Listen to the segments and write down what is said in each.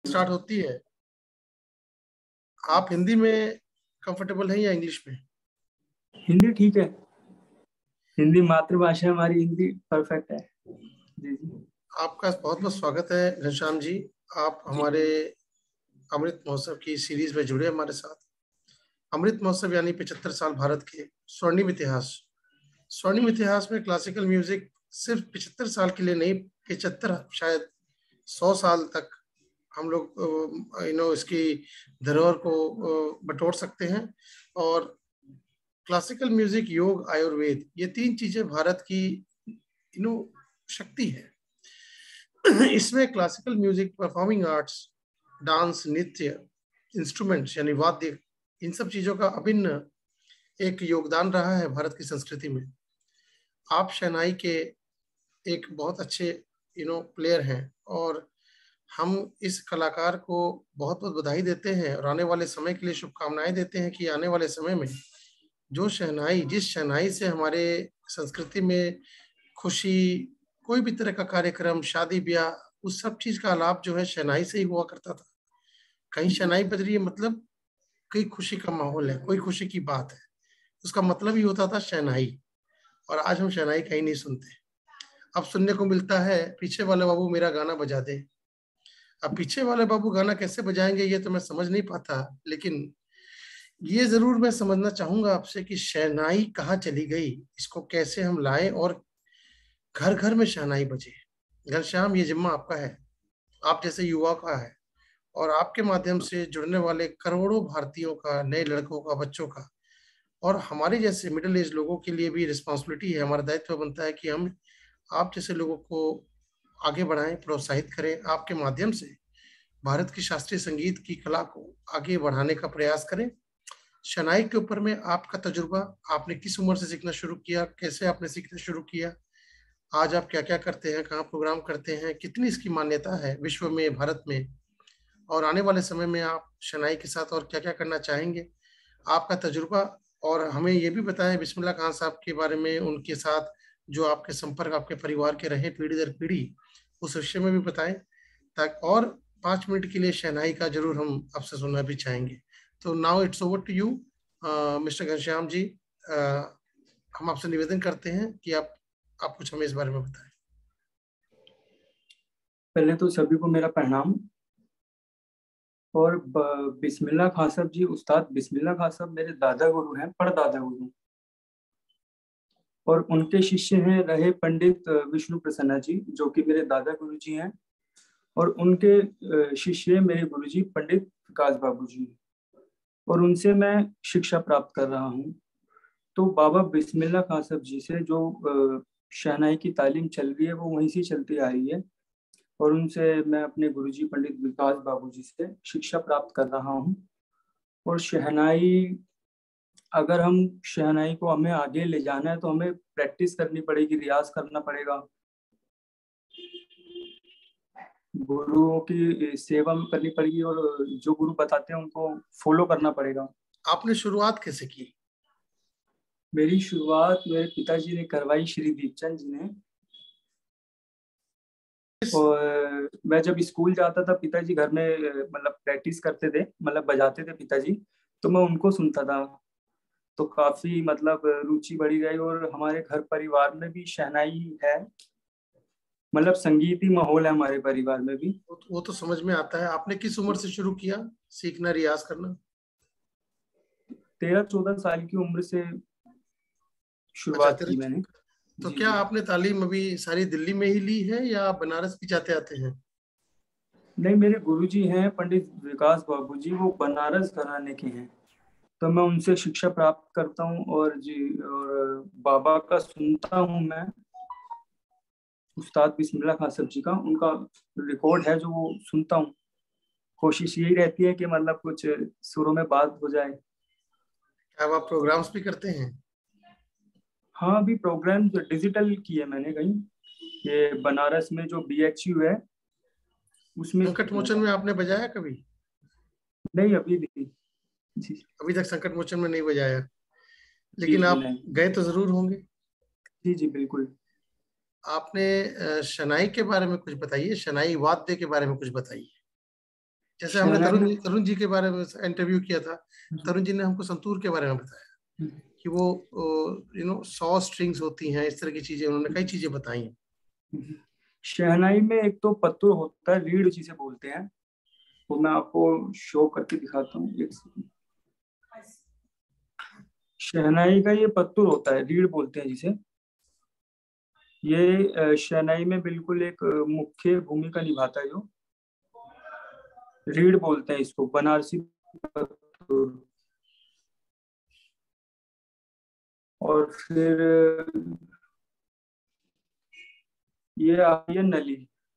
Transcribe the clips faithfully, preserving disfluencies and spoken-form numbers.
Start होती है। आप हिंदी में कंफर्टेबल हैं या इंग्लिश में? हिंदी ठीक है। हिंदी मातृभाषा हमारी, हिंदी परफेक्ट है। जी जी। आपका बहुत बहुत स्वागत है घनश्याम जी। आप हमारे अमृत महोत्सव की सीरीज में जुड़े हमारे साथ। अमृत महोत्सव यानी पचहत्तर साल भारत के स्वर्णिम इतिहास। स्वर्णिम इतिहास में क्लासिकल म्यूजिक सिर्फ पचहत्तर साल के लिए नहीं, पचहत्तर शायद सौ साल तक हम लोग यू नो इसकी धरोहर को बटोर सकते हैं। और क्लासिकल म्यूजिक, योग, आयुर्वेद, ये तीन चीजें भारत की यू नो शक्ति है। इसमें classical music, performing arts, dance, नृत्य, इंस्ट्रूमेंट्स यानी वाद्य, इन सब चीजों का अभिन्न एक योगदान रहा है भारत की संस्कृति में। आप शहनाई के एक बहुत अच्छे यू नो प्लेयर हैं और हम इस कलाकार को बहुत बहुत बधाई देते हैं और आने वाले समय के लिए शुभकामनाएं देते हैं कि आने वाले समय में जो शहनाई, जिस शहनाई से हमारे संस्कृति में खुशी, कोई भी तरह का कार्यक्रम, शादी ब्याह, उस सब चीज का लाभ जो है शहनाई से ही हुआ करता था। कहीं शहनाई बज रही है मतलब कोई खुशी का माहौल है, कोई खुशी की बात है, उसका मतलब ही होता था शहनाई। और आज हम शहनाई कहीं नहीं सुनते। अब सुनने को मिलता है पीछे वाले बाबू मेरा गाना बजा दे। अब पीछे वाले बाबू गाना कैसे बजाएंगे ये तो मैं समझ नहीं पाता, लेकिन ये जरूर मैं समझना चाहूंगा आपसे कि शहनाई कहाँ चली गई, इसको कैसे हम लाएं और घर घर में शहनाई बजे। घनश्याम, ये जिम्मा आपका है, आप जैसे युवा का है और आपके माध्यम से जुड़ने वाले करोड़ों भारतीयों का, नए लड़कों का, बच्चों का, और हमारे जैसे मिडिल एज लोगों के लिए भी रिस्पॉन्सिबिलिटी है, हमारा दायित्व बनता है कि हम आप जैसे लोगों को आगे बढ़ाएं, प्रोत्साहित करें, आपके माध्यम से भारत की शास्त्रीय संगीत की कला को आगे बढ़ाने का प्रयास करें। शहनाई के ऊपर में आपका तजुर्बा, आपने किस उम्र से सीखना शुरू किया, कैसे आपने सीखना शुरू किया, आज आप क्या क्या करते हैं, कहाँ प्रोग्राम करते हैं, कितनी इसकी मान्यता है विश्व में, भारत में, और आने वाले समय में आप शहनाई के साथ और क्या क्या करना चाहेंगे, आपका तजुर्बा। और हमें ये भी बताएं बिस्मिल्लाह खान साहब के बारे में, उनके साथ जो आपके संपर्क आपके परिवार के रहे पीढ़ी दर पीढ़ी, उस विषय में भी बताएं, ताकि और पाँच मिनट के लिए शहनाई का जरूर हम आपसे सुनना भी चाहेंगे। तो now it's over to you mister Ghanshyam ji. uh, हम आपसे निवेदन करते हैं कि आप आप कुछ हमें इस बारे में बताएं। पहले तो सभी को मेरा प्रणाम। और बिस्मिल्लाह खान साहब जी, उस्ताद बिस्मिल्लाह खान साहब मेरे दादा गुरु हैं, परदादा गुरु, और उनके शिष्य हैं रहे पंडित विष्णु प्रसन्ना जी, जो कि मेरे दादा गुरु जी हैं, और उनके शिष्य मेरे गुरु जी पंडित विकास बाबू जी, और उनसे मैं शिक्षा प्राप्त कर रहा हूँ। तो बाबा बिस्मिल्लाह खान साहब जी से जो शहनाई की तालीम चल रही है वो वहीं से चलती आ रही है, और उनसे मैं अपने गुरुजी पंडित विकास बाबू जी से शिक्षा प्राप्त कर रहा हूँ। और शहनाई, अगर हम शहनाई को हमें आगे ले जाना है तो हमें प्रैक्टिस करनी पड़ेगी, रियाज करना पड़ेगा, गुरुओं की सेवा करनी पड़ेगी, और जो गुरु बताते हैं उनको फॉलो करना पड़ेगा। आपने शुरुआत कैसे की? मेरी शुरुआत मेरे पिताजी ने करवाई, श्री दीपचंद जी ने। और मैं जब स्कूल जाता था, पिताजी घर में मतलब प्रैक्टिस करते थे, मतलब बजाते थे पिताजी, तो मैं उनको सुनता था। तो काफी मतलब रुचि बढ़ी गई, और हमारे घर परिवार में भी शहनाई है, मतलब संगीत ही माहौल है हमारे परिवार में भी। वो तो, वो तो समझ में आता है। आपने किस उम्र से शुरू किया सीखना, रियाज करना? तेरह चौदह साल की उम्र से अच्छा, शुरुआत तेरे की मैंने। तो जी क्या जी। आपने तालीम अभी सारी दिल्ली में ही ली है या बनारस भी जाते आते हैं? नहीं, मेरे गुरुजी हैं पंडित विकास बाबू जी, वो बनारस घराने के हैं, तो मैं उनसे शिक्षा प्राप्त करता हूँ। और जी, और बाबा का सुनता हूँ मैं, उस्ताद बिस्मिल्लाह खान साहब जी का, उनका रिकॉर्ड है जो वो सुनता हूँ। कोशिश यही रहती है कि मतलब कुछ सुरों में बात हो जाए। क्या आप प्रोग्राम्स भी करते हैं? हाँ, अभी प्रोग्राम डिजिटल किए मैंने कहीं, ये बनारस में जो बी एच यू है उसमें संकट किया मोचन था। में आपने बजाया कभी? नहीं, अभी नहीं। जी अभी तक संकट मोचन में नहीं बजाया, जी। लेकिन जी आप नहीं। गए तो जरूर होंगे। जी जी बिल्कुल। आपने अ, शनाई के बारे में कुछ बताइए, शनाई वाद्य के बारे में कुछ बताइए। जैसे हमने तरुण जी तरुण जी के बारे में इंटरव्यू किया था, तरुण जी ने हमको संतूर के बारे में बताया कि वो यू नो सौ स्ट्रिंग्स होती हैं, इस तरह की चीजें उन्होंने कई चीजें बताई हैं। शहनाई में एक तो पत्तुर होता है, रीढ़ जिसे बोलते हैं, वो मैं आपको शो करके दिखाता हूँ एक सेकंड। शहनाई का ये पत्तुर होता है, रीढ़ बोलते हैं जिसे। ये शहनाई में बिल्कुल एक मुख्य भूमिका निभाता है, जो रीढ़ बोलते हैं इसको, बनारसी पत्तुर। और फिर ये आती है नली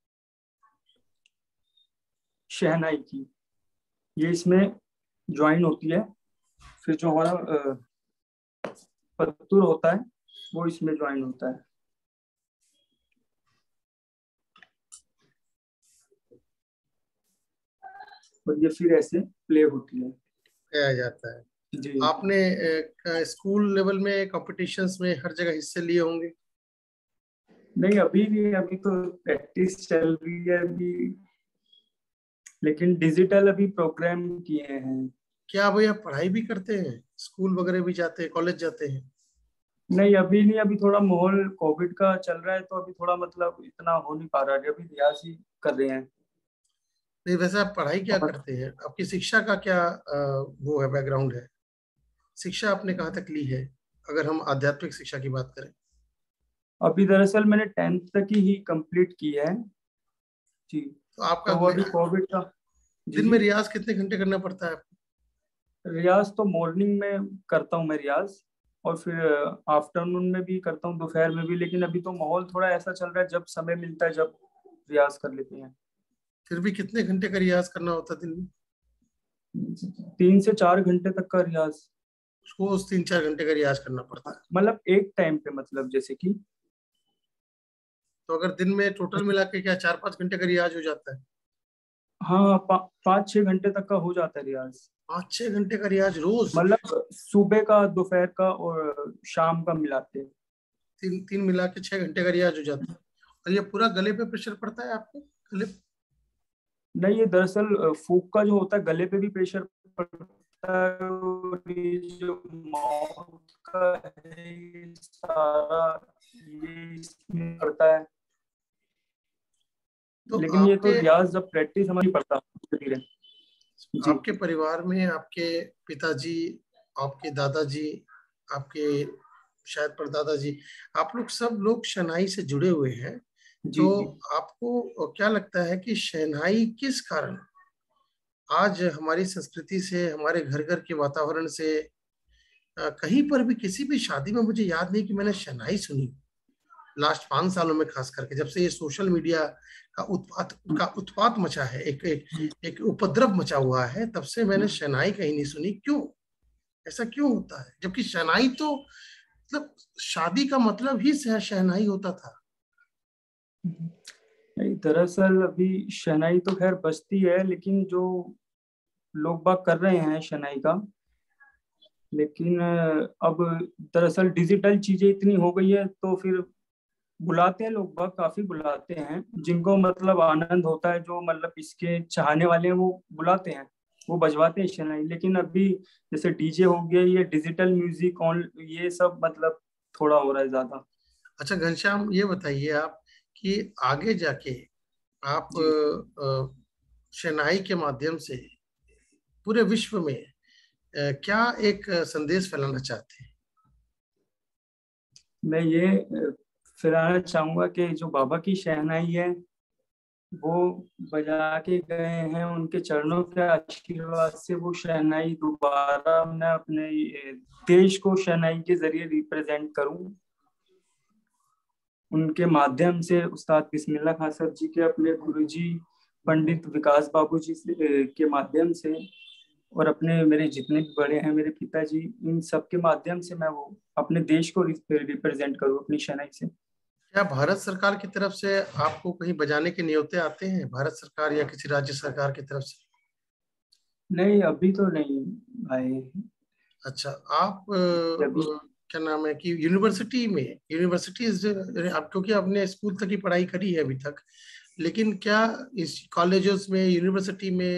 शहनाई की, ये इसमें ज्वाइन होती है। फिर जो हमारा पत्तुर होता है वो इसमें ज्वाइन होता है। और ये फिर ऐसे प्ले होती है, किया जाता है। जी। आपने स्कूल लेवल में कॉम्पिटिशन्स में हर जगह हिस्से लिए होंगे? नहीं, अभी नहीं, अभी तो प्रैक्टिस चल रही है अभी, लेकिन डिजिटल अभी प्रोग्राम किए हैं। क्या भैया पढ़ाई भी करते हैं, स्कूल वगैरह भी जाते हैं, कॉलेज जाते हैं? नहीं, अभी नहीं, अभी थोड़ा माहौल कोविड का चल रहा है, तो अभी थोड़ा मतलब इतना हो नहीं पा रहा है, अभी रियाज ही कर रहे हैं। नहीं, वैसे आप पढ़ाई क्या और करते हैं? आपकी शिक्षा का क्या आ, वो है, बैकग्राउंड है? शिक्षा आपने कहाँ तक ली है, अगर हम आध्यात्मिक शिक्षा की बात करें? अभी दरअसल मैंने टेंथ तक ही कंप्लीट की है जी। तो आपका तो वो अभी कोविड का, जी दिन जी। में रियाज कितने घंटे करना पड़ता है आपको? रियाज तो मॉर्निंग में करता हूँ मैं रियाज, और फिर आफ्टरनून में भी करता हूँ, दोपहर में भी। लेकिन अभी तो माहौल थोड़ा ऐसा चल रहा है, जब समय मिलता है जब रियाज कर लेते हैं। फिर भी कितने घंटे का रियाज करना होता है दिन में? तीन से चार घंटे तक का रियाज। उसको उस तीन चार घंटे का रियाज करना पड़ता है। मतलब एक टाइम पे, मतलब जैसे कि, तो अगर दिन में टोटल मिला के क्या चार पाँच घंटे का रियाज हो जाता है? हाँ, पा, पाँच छह घंटे तक का हो जाता है रियाज। पाँच छह घंटे का रियाज रोज? मतलब सुबह का, दोपहर का और शाम का मिलाते हैं। तीन तीन मिला के छह घंटे का रियाज हो जाता है। और ये पूरा गले पे प्रेशर पड़ता है आपको, गले? नहीं, ये दरअसल फूक का जो होता है, गले पे भी प्रेशर पड़ता है, और ये जो माउथ का है ये सारा, ये इसमें पड़ता है। तो लेकिन ये तो आपके रियाज जब प्रैक्टिस हमारी पड़ता है धीरे धीरे जी। आपके परिवार में आपके पिताजी, आपके दादाजी, आपके शायद परदादा जी, आप लोग सब लोग शहनाई से जुड़े हुए हैं। जी तो जी। आपको क्या लगता है कि शहनाई किस कारण आज हमारी संस्कृति से, हमारे घर घर के वातावरण से, अ, कहीं पर भी किसी भी शादी में मुझे याद नहीं कि मैंने शहनाई सुनी लास्ट पांच सालों में, खास करके जब से ये सोशल मीडिया का उत्पात का उत्पात मचा है, एक एक एक उपद्रव मचा हुआ है, तब से मैंने शहनाई कहीं नहीं सुनी। क्यों? ऐसा क्यों होता है, जबकि शहनाई तो मतलब शादी का मतलब ही शह- शहनाई होता था। नहीं, दरअसल अभी शनाई तो खैर बजती है, लेकिन जो लोग बाग कर रहे हैं शनाई का, लेकिन अ, अब दरअसल डिजिटल चीजें इतनी हो गई है, तो फिर बुलाते हैं लोग बाग, काफी बुलाते हैं जिनको मतलब आनंद होता है, जो मतलब इसके चाहने वाले हैं वो बुलाते हैं, वो बजवाते हैं शनाई। लेकिन अभी जैसे डीजे हो गया, ये डिजिटल म्यूजिक ऑन, ये सब मतलब थोड़ा हो रहा है ज्यादा। अच्छा घनश्याम, ये बताइए आप कि आगे जाके आप जी, अ, अ, शहनाई के माध्यम से पूरे विश्व में अ, क्या एक अ, संदेश फैलाना चाहते हैं? मैं ये अ, फैलाना चाहूंगा कि जो बाबा की शहनाई है, वो बजा के गए हैं, उनके चरणों के आशीर्वाद से वो शहनाई दोबारा मैं अपने ये देश को शहनाई के जरिए रिप्रेजेंट करूं। उनके माध्यम से उस्ताद बिस्मिल्लाह खान साहब जी के, अपने गुरुजी पंडित विकास बाबू जी से, अ, के माध्यम से, और अपने मेरे जितने भी बड़े हैं मेरे पिताजी, इन सब के माध्यम से मैं वो अपने देश को रिप्रेजेंट करूं अपनी शहनाई से। क्या भारत सरकार की तरफ से आपको कहीं बजाने के न्योते आते हैं, भारत सरकार या किसी राज्य सरकार की तरफ से? नहीं, अभी तो नहीं भाई। अच्छा, आप अ, अभी अ, क्या नाम है कि यूनिवर्सिटी में, यूनिवर्सिटीज आप, क्योंकि आपने स्कूल तक की पढ़ाई करी है अभी तक, लेकिन क्या इस कॉलेजेस में, यूनिवर्सिटी में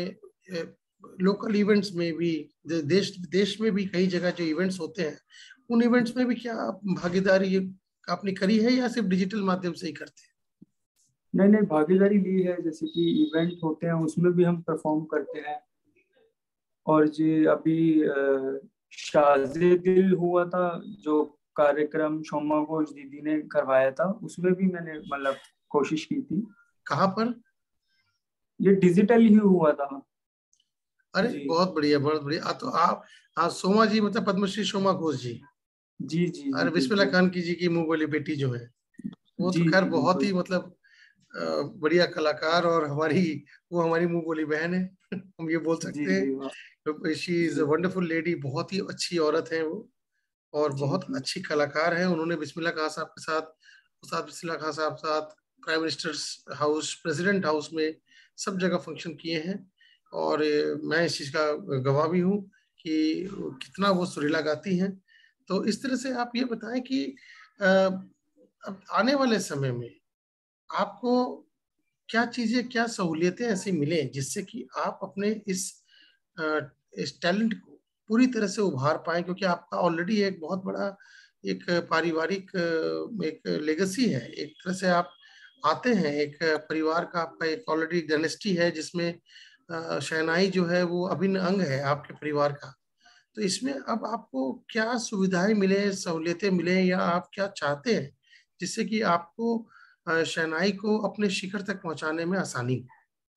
लोकल इवेंट्स में भी, देश देश में भी कई जगह जो इवेंट्स होते हैं, उन इवेंट्स में भी क्या आप भागीदारी आपने करी है या सिर्फ डिजिटल माध्यम से ही करते हैं? नहीं नहीं, भागीदारी ली है। जैसे कि इवेंट होते हैं उसमें भी हम परफॉर्म करते हैं। और जी अभी अ, शाज़े दिल हुआ था, जो कार्यक्रम शोमा घोष दीदी ने करवाया था, उसमें भी मैंने मतलब कोशिश की थी। कहाँ पर? ये डिजिटल ही हुआ था। अरे जी बहुत बढ़िया, बहुत बढ़िया। आ, तो आप, हाँ, सोमा जी मतलब पद्मश्री सोमा घोष जी। जी जी जी अरे बिस्मिल्लाह बिल्कुल। खान की जी की मुंह बोली बेटी जो है, वो जी तो खैर जी बहुत बिल्कुल। ही मतलब अ, बढ़िया कलाकार, और हमारी, वो हमारी मुंह बोली बहन है। हम ये बोल जी सकते जी वाह। हैं, शी इज अ जी वंडरफुल लेडी, बहुत ही अच्छी औरत है वो, और जी बहुत जी अच्छी कलाकार है। उन्होंने बिस्मिल्लाह खान साहब के साथ, उस्ताद बिस्मिल्लाह खान साहब के साथ prime minister's house, president house में सब जगह फंक्शन किए हैं, और अ, मैं इस चीज़ का गवाह भी हूँ कि कितना वो सुरीला गाती हैं। तो इस तरह से आप ये बताएं कि अ, अब आने वाले समय में आपको क्या चीजें, क्या सहूलियतें ऐसी मिलें जिससे कि आप अपने इस अ, इस टैलेंट को पूरी तरह से उभार पाएं, क्योंकि आपका ऑलरेडी एक बहुत बड़ा एक पारिवारिक अ, एक लेगेसी है, एक तरह से आप आते हैं एक परिवार का, आपका एक ऑलरेडी डायनेस्टी है जिसमें अ, शहनाई जो है वो अभिन्न अंग है आपके परिवार का। तो इसमें अब आपको क्या सुविधाएं मिले, सहूलियतें मिले, या आप क्या चाहते हैं जिससे कि आपको अ, शहनाई को अपने शिखर तक पहुंचाने में आसानी हो?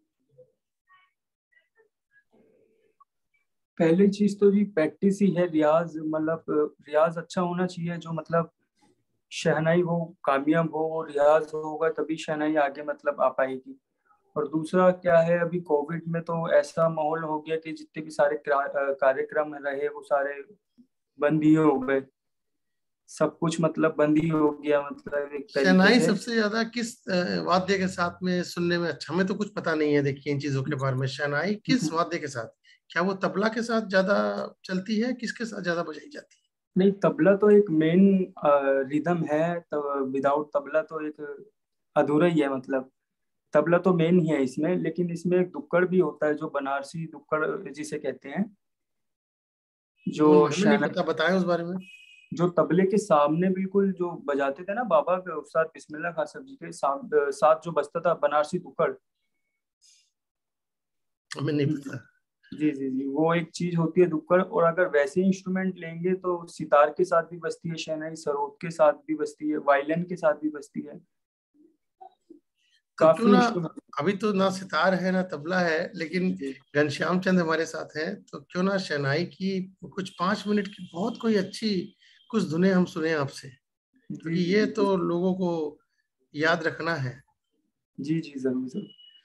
पहली चीज तो जी प्रैक्टिस ही है, रियाज। मतलब रियाज अच्छा होना चाहिए, जो मतलब शहनाई वो कामयाब हो, वो रियाज होगा तभी शहनाई आगे मतलब आ पाएगी। और दूसरा क्या है, अभी कोविड में तो ऐसा माहौल हो गया कि जितने भी सारे क्रा- अ, कार्यक्रम रहे वो सारे बंद ही हो गए। सब कुछ मतलब बंद ही हो गया, मतलब एक तरीके शहनाई से। सबसे ज्यादा किस अ, वाद्य के साथ में सुनने में अच्छा? हमें तो कुछ पता नहीं है देखिए इन चीजों के बारे में। शहनाई किस वाद्य के साथ, क्या वो तबला के साथ ज्यादा चलती है, किसके साथ ज्यादा बजाई जाती है? नहीं, तबला तो एक मेन रिदम है, तो विदाउट तबला तो एक अधूरा ही है मतलब। तबला तो मेन ही है इसमें, लेकिन इसमें एक दुक्कड़ भी होता है, जो बनारसी दुक्कड़ जिसे कहते हैं। जो वो हमें नहीं शहना पता, बताएं उस बारे में। जो तबले के सामने बिल्कुल जो बजाते थे ना, बाबा के उस्ताद बिस्मिल्लाह खान साहब जी के साथ साथ जो बजता था बनारसी दुक्कड़। हमें नहीं हम्म, पता। जी जी जी, वो एक चीज होती है दुक्कड़। और अगर वैसे इंस्ट्रूमेंट लेंगे तो सितार के साथ भी बजती है शहनाई, सरोद के साथ भी बजती है, वायलिन के साथ भी बजती है। तो क्यों काफी ना, इंस्ट्रूमेंट। अभी तो ना सितार है ना तबला है, लेकिन जी घनश्याम चंद हमारे साथ हैं, तो क्यों ना शहनाई की कुछ पांच मिनट की बहुत कोई अच्छी कुछ धुनें हम सुने आपसे, जी क्योंकि जी ये बिल्कुल। तो लोगों को याद रखना है। जी जी जरूर जरूर।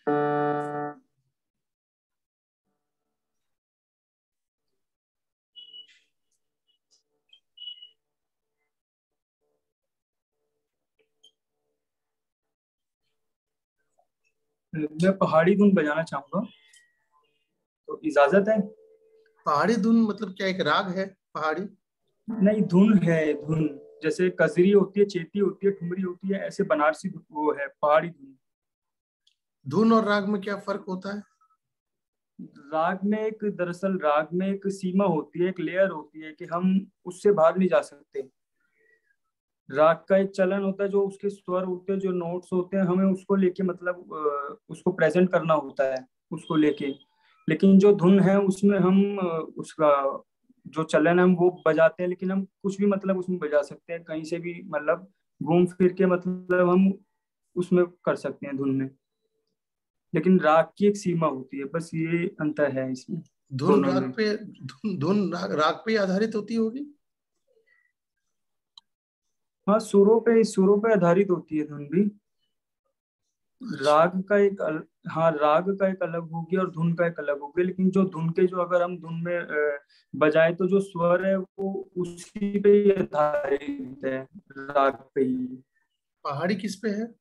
मैं पहाड़ी धुन बजाना चाहूंगा, तो इजाजत है? पहाड़ी धुन मतलब क्या, एक राग है पहाड़ी? नहीं, धुन है धुन। जैसे कजरी होती है, चेती होती है, ठुमरी होती है, ऐसे बनारसी धुन- वो है पहाड़ी धुन। धुन और राग में क्या फर्क होता है? राग में एक, दरअसल राग में एक सीमा होती है, एक लेयर होती है कि हम उससे बाहर नहीं जा सकते। राग का एक चलन होता है, जो उसके स्वर होते हैं, जो नोट्स होते हैं, हमें उसको लेके मतलब अ, उसको प्रेजेंट करना होता है, उसको लेके। लेकिन जो धुन है उसमें हम अ, उसका जो चलन है हम वो बजाते हैं, लेकिन हम कुछ भी मतलब उसमें बजा सकते हैं, कहीं से भी मतलब घूम फिर के मतलब हम उसमें कर सकते हैं धुन में। लेकिन राग की एक सीमा होती है, बस ये अंतर है इसमें धुन दोनों राग में। पे, धुन धुन राग, राग पे आधारित होती होगी। हाँ, सुरों पे सुरों पे आधारित होती है धुन भी। अच्छा। राग का एक अल... हाँ, राग का एक अलग हो गया और धुन का एक अलग हो गया। लेकिन जो धुन के, जो अगर हम धुन में अ, बजाए तो जो स्वर है वो उसी पे ही आधारित है, राग पे ही। पहाड़ी किस पे है?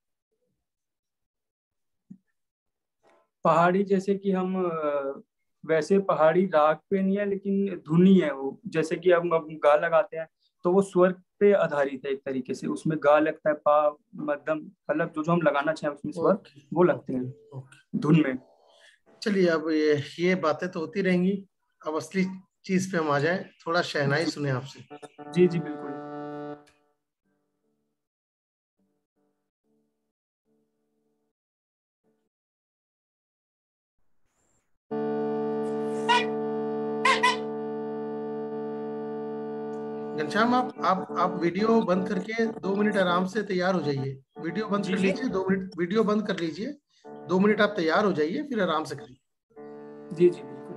पहाड़ी जैसे कि हम अ, वैसे पहाड़ी राग पे नहीं है, लेकिन धुनी है वो। जैसे कि हम अब गा लगाते हैं तो वो स्वर पे आधारित है एक तरीके से, उसमें गा लगता है, पा, मध्यम, मतलब जो जो हम लगाना चाहें उसमें स्वर ओके, वो लगते ओके, हैं ओके। धुन में। चलिए, अब ये ये बातें तो होती रहेंगी, अब असली चीज पे हम आ जाएं, थोड़ा शहनाई सुने आपसे। जी जी बिल्कुल। घनश्याम, आप आप आप वीडियो बंद करके दो मिनट आराम से तैयार हो जाइए। वीडियो बंद जी कर जी लीजिए, दो मिनट वीडियो बंद कर लीजिए, दो मिनट आप तैयार हो जाइए, फिर आराम से करिए। जी जी बिल्कुल।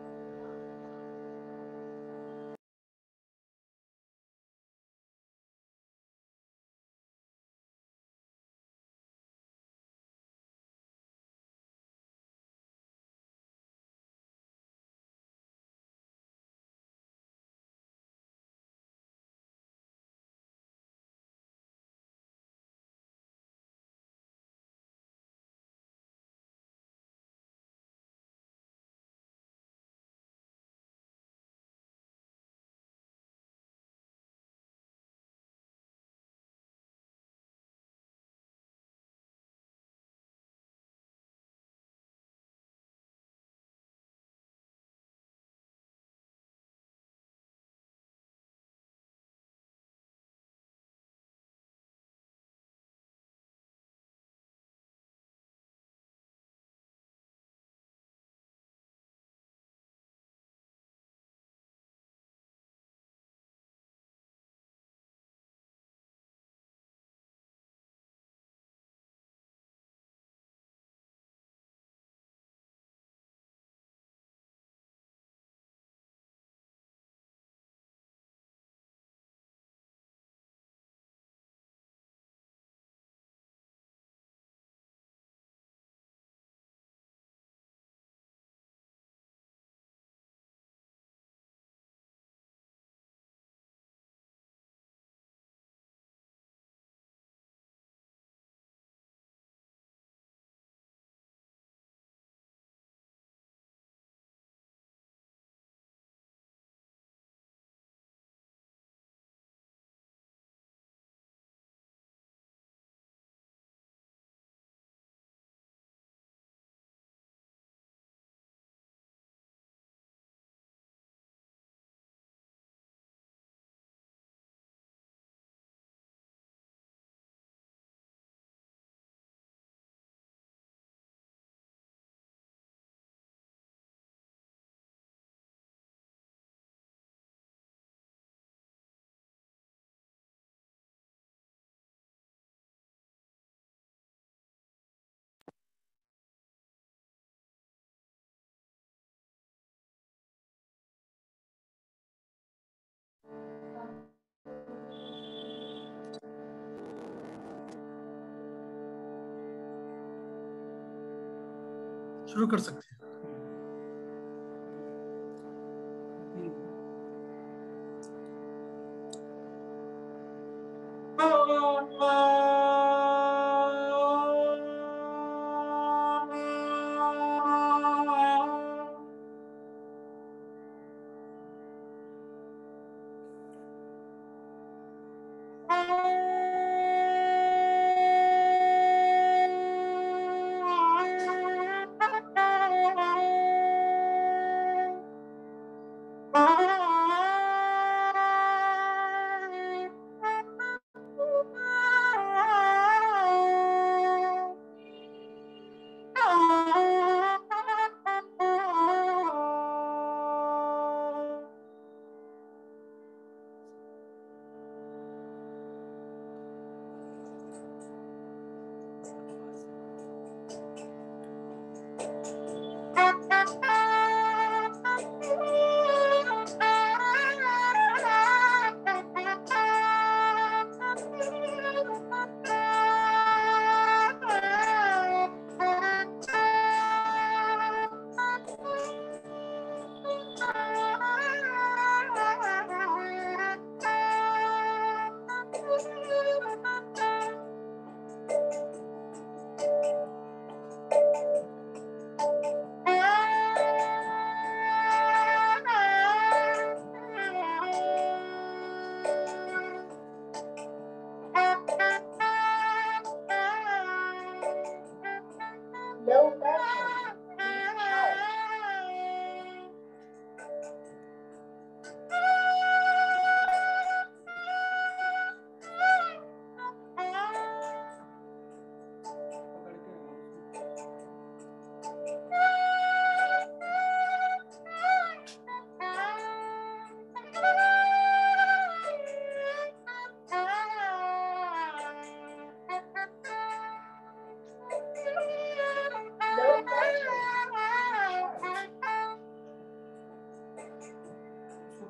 शुरू कर सकते हैं।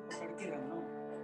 पकड़ के रहना।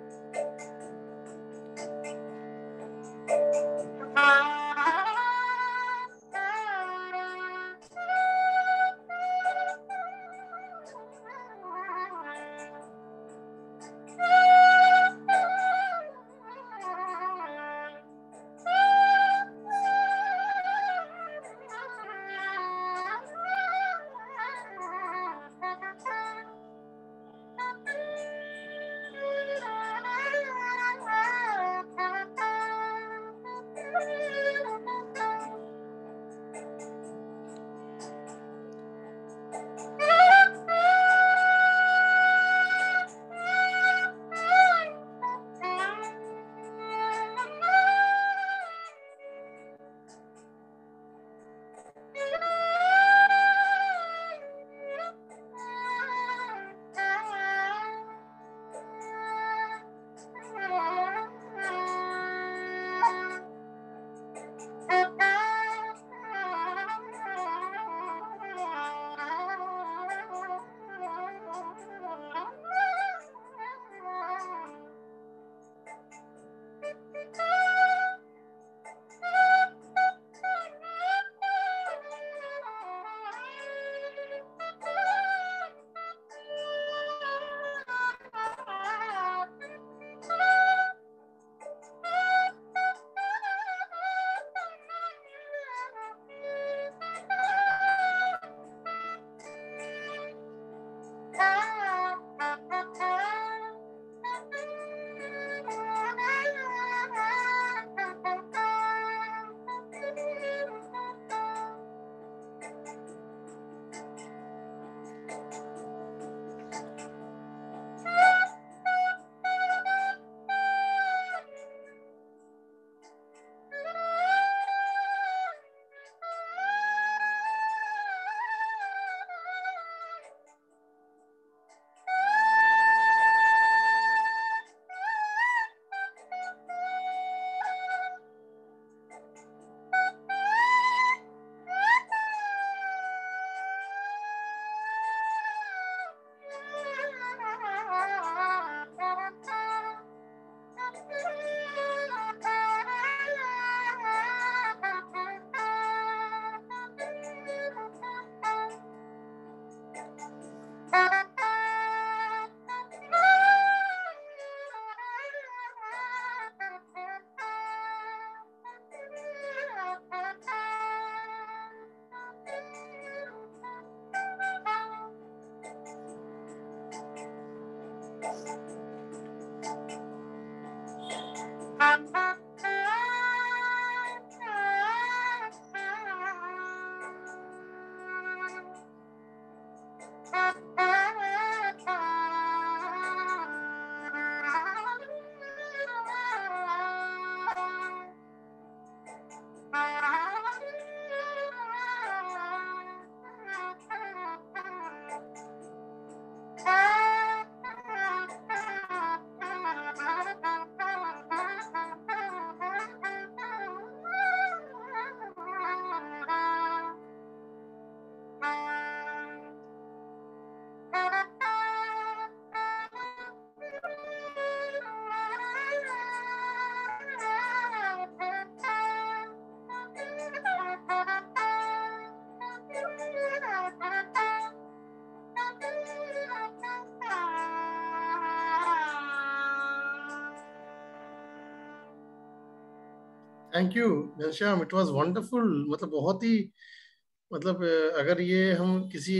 Thank you Ghanshyam, it was wonderful. मतलब बहुत ही, मतलब अगर ये हम किसी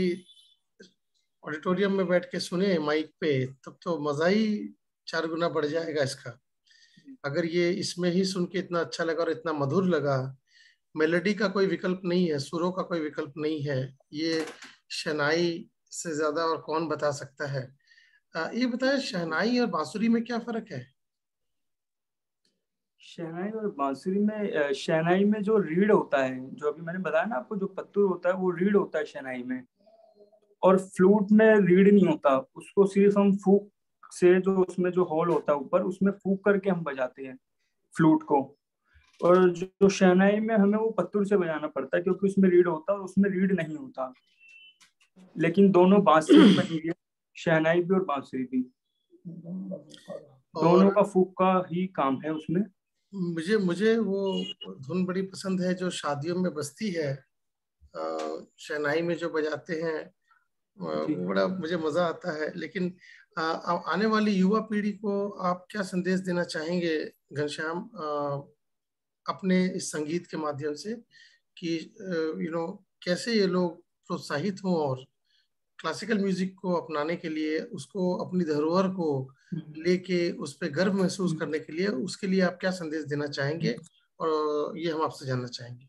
ऑडिटोरियम में बैठ के सुने माइक पे तब तो मजा ही चार गुना बढ़ जाएगा इसका। अगर ये इसमें ही सुन के इतना अच्छा लगा और इतना मधुर लगा, मेलोडी का कोई विकल्प नहीं है, सुरों का कोई विकल्प नहीं है, ये शहनाई से ज्यादा और कौन बता सकता है। आ, ये बताया, शहनाई और बांसुरी में क्या फर्क है? शहनाई और बांसुरी में, शहनाई में जो रीड होता है, जो अभी मैंने बताया ना आपको, जो पत्तूर होता है वो रीड होता है शहनाई में, और फ्लूट में रीड नहीं होता। उसको सिर्फ हम फूक से, जो उसमें जो होल होता है ऊपर, उसमें फूक करके हम बजाते हैं फ्लूट को। और जो शहनाई में हमें वो पत्तूर से बजाना पड़ता है, क्योंकि उसमें रीड होता है और उसमें रीड नहीं होता। लेकिन दोनों बांसुरी बनी हुई है, शहनाई भी और बांसुरी भी। दोनों का फूक का ही काम है उसमें। मुझे मुझे वो धुन बड़ी पसंद है जो शादियों में बजती है, शहनाई में जो बजाते हैं, वो बड़ा मुझे मजा आता है। लेकिन आ, आने वाली युवा पीढ़ी को आप क्या संदेश देना चाहेंगे घनश्याम, अपने इस संगीत के माध्यम से, कि यू नो कैसे ये लोग प्रोत्साहित हों और क्लासिकल म्यूजिक को अपनाने के लिए, उसको अपनी धरोहर को लेके उस पर गर्व महसूस करने के लिए, उसके लिए आप क्या संदेश देना चाहेंगे, और ये हम आपसे जानना चाहेंगे।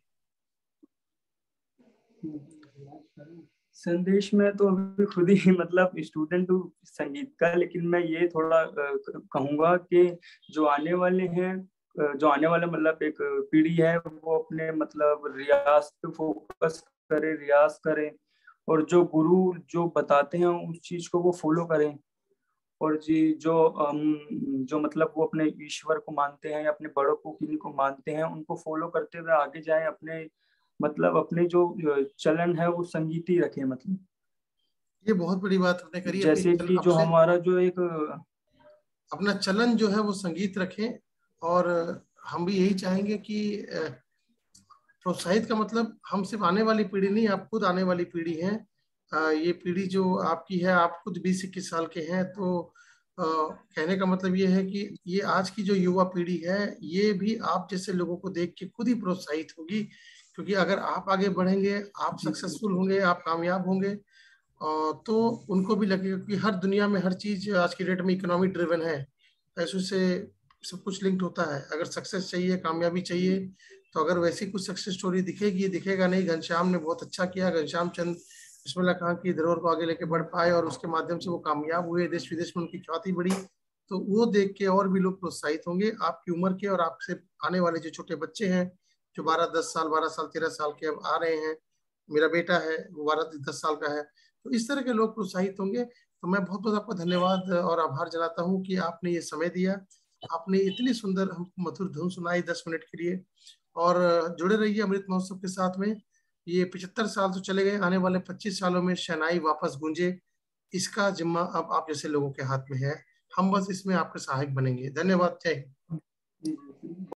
संदेश में तो अभी खुद ही मतलब स्टूडेंट हूँ संगीत का, लेकिन मैं ये थोड़ा कहूँगा कि जो आने वाले हैं, जो आने वाला मतलब एक पीढ़ी है, वो अपने मतलब रियाज पे फोकस करे, रियाज करें, और जो गुरु जो बताते हैं उस चीज को वो फॉलो करें। और जी जो um, जो मतलब वो अपने ईश्वर को मानते हैं या अपने बड़ों को किन्हीं को मानते हैं, उनको फॉलो करते हुए आगे जाएं, अपने मतलब अपने जो चलन है वो संगीत ही रखें। मतलब ये बहुत बड़ी बात आपने करी। जैसे अपनी कि जो हमारा जो एक अपना चलन जो है वो संगीत रखें, और हम भी यही चाहेंगे कि प्रोत्साहित का मतलब हम सिर्फ आने वाली पीढ़ी नहीं, आप खुद आने वाली पीढ़ी हैं। ये पीढ़ी जो आपकी है, आप खुद बीस इक्कीस साल के हैं, तो आ, कहने का मतलब ये है कि ये आज की जो युवा पीढ़ी है, ये भी आप जैसे लोगों को देख के खुद ही प्रोत्साहित होगी। क्योंकि अगर आप आगे बढ़ेंगे, आप सक्सेसफुल होंगे, आप कामयाब होंगे, तो उनको भी लगेगा कि हर दुनिया में हर चीज आज की डेट में इकोनॉमी ड्रिवन है, पैसों से सब कुछ लिंक्ड होता है। अगर सक्सेस चाहिए, कामयाबी चाहिए, तो अगर वैसी कुछ सक्सेस स्टोरी दिखेगी, दिखेगा नहीं। घनश्याम ने बहुत अच्छा किया, घनश्याम चंद बिस्मिल्लाह खान की धरोहर को आगे लेके बढ़ पाए, और उसके माध्यम से वो कामयाब हुए, देश विदेश में उनकी ख्याति बढ़ी। तो वो देख के और भी लोग प्रोत्साहित होंगे आपकी उम्र के, और आपसे आने वाले जो छोटे बच्चे हैं, जो बारह दस साल बारह साल तेरह साल के अब आ रहे हैं, मेरा बेटा है वो बारह दस साल का है, तो इस तरह के लोग प्रोत्साहित होंगे। तो मैं बहुत बहुत आपका धन्यवाद और आभार जताता हूँ कि आपने ये समय दिया, आपने इतनी सुंदर हमको मधुर धुन सुनाई दस मिनट के लिए। और जुड़े रहिए अमृत महोत्सव के साथ में। ये पिछहत्तर साल तो चले गए, आने वाले पच्चीस सालों में शहनाई वापस गूंजे, इसका जिम्मा अब आप जैसे लोगों के हाथ में है। हम बस इसमें आपके सहायक बनेंगे। धन्यवाद। जय हिंद।